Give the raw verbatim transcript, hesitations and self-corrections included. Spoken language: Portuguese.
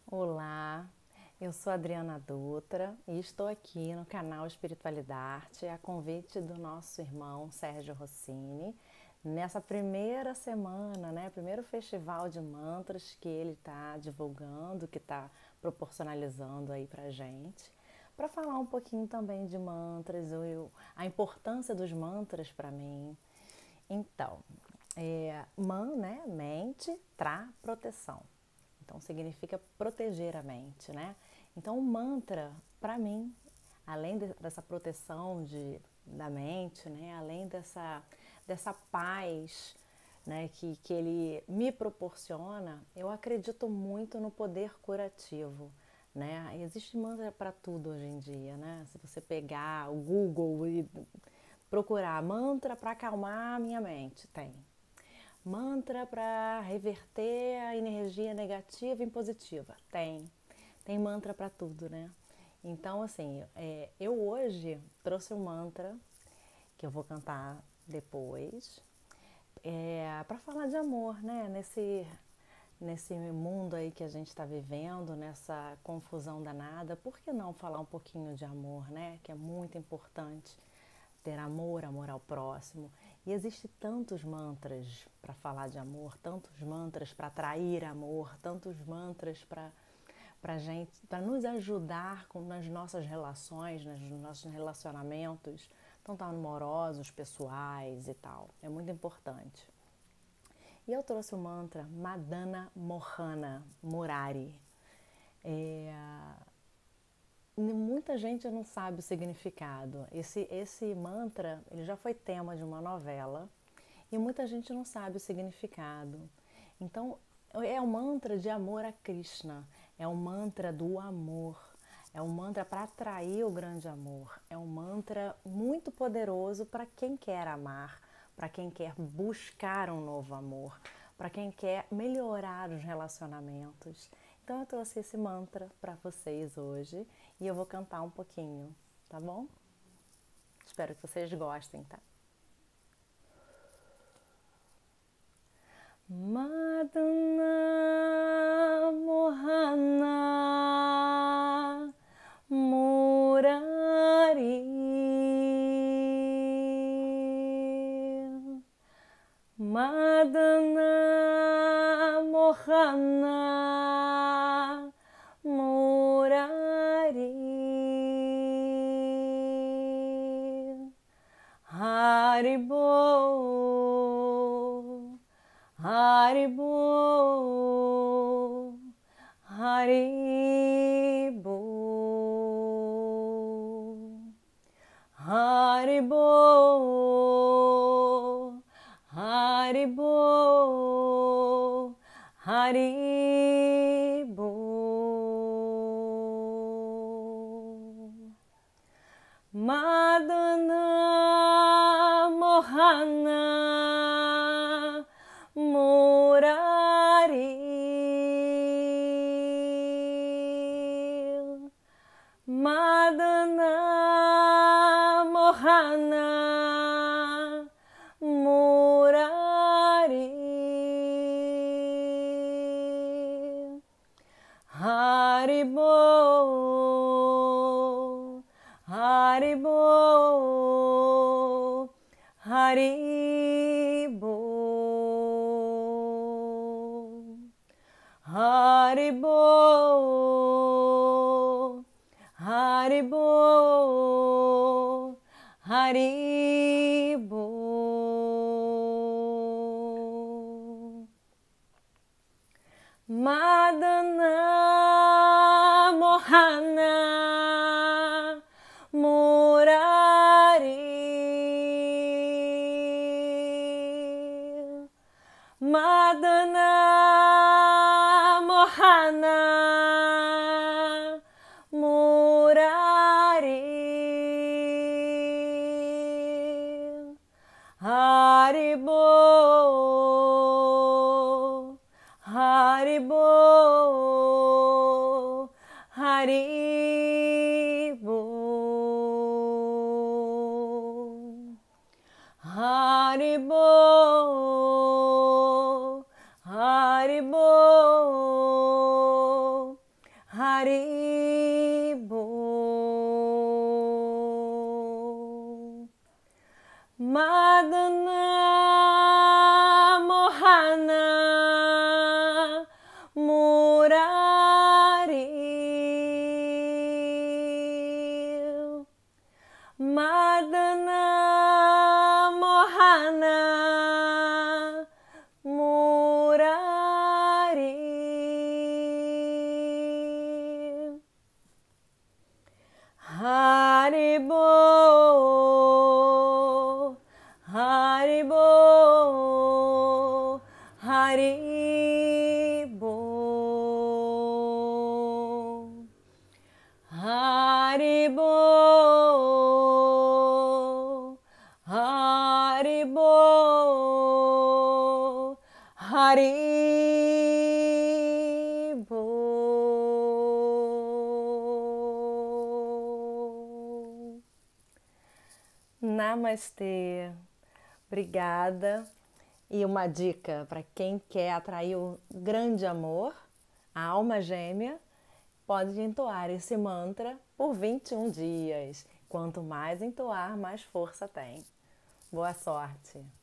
Olá, eu sou Adriana Dutra e estou aqui no canal Espiritualidade a convite do nosso irmão Sérgio Rossini, nessa primeira semana, né, primeiro festival de mantras que ele está divulgando, que está proporcionalizando aí pra gente, para falar um pouquinho também de mantras, eu, a importância dos mantras para mim. Então, é, man, né, mente, tra, proteção. Então, significa proteger a mente, né? Então, o mantra, para mim, além de, dessa proteção de, da mente, né? Além dessa, dessa paz, né? que, que ele me proporciona, eu acredito muito no poder curativo, né? Existe mantra para tudo hoje em dia, né? Se você pegar o Google e procurar mantra para acalmar a minha mente, tem. Mantra para reverter a energia negativa em positiva. Tem. Tem mantra para tudo, né? Então, assim, é, eu hoje trouxe um mantra que eu vou cantar depois é, para falar de amor, né? Nesse, nesse mundo aí que a gente está vivendo, nessa confusão danada, por que não falar um pouquinho de amor, né? Que é muito importante ter amor, amor ao próximo. E existem tantos mantras para falar de amor, tantos mantras para atrair amor, tantos mantras para para gente, para nos ajudar com, nas nossas relações, nos nossos relacionamentos, tanto amorosos, pessoais e tal. É muito importante. E eu trouxe o mantra Madana Mohana Murari. É, muita gente não sabe o significado. Esse, esse mantra ele já foi tema de uma novela e muita gente não sabe o significado. Então, é um mantra de amor a Krishna, é um mantra do amor, é um mantra para atrair o grande amor, é um mantra muito poderoso para quem quer amar, para quem quer buscar um novo amor, para quem quer melhorar os relacionamentos. Então eu trouxe esse mantra para vocês hoje e eu vou cantar um pouquinho, tá bom? Espero que vocês gostem, tá? Madana Mohana Murari Madana Mohana Murari Haribol Haribol Haribol Haribol Haribol Haribol Madana Mohana Murari Madana Mohana Murari Haribol Haribol Haribol Haribol Haribol Haribol Madana Mohana Murari Madana Mohana Murari Haribol Haribol Haribol Haribol Haribol Haribo, Madana Mohana Murari, Madana Mohana Murari, Haribo, Haribo, Haribo, Haribo, Haribo, Haribo. Namastê. Obrigada. E uma dica para quem quer atrair o grande amor, a alma gêmea, pode entoar esse mantra por vinte e um dias. Quanto mais entoar, mais força tem. Boa sorte!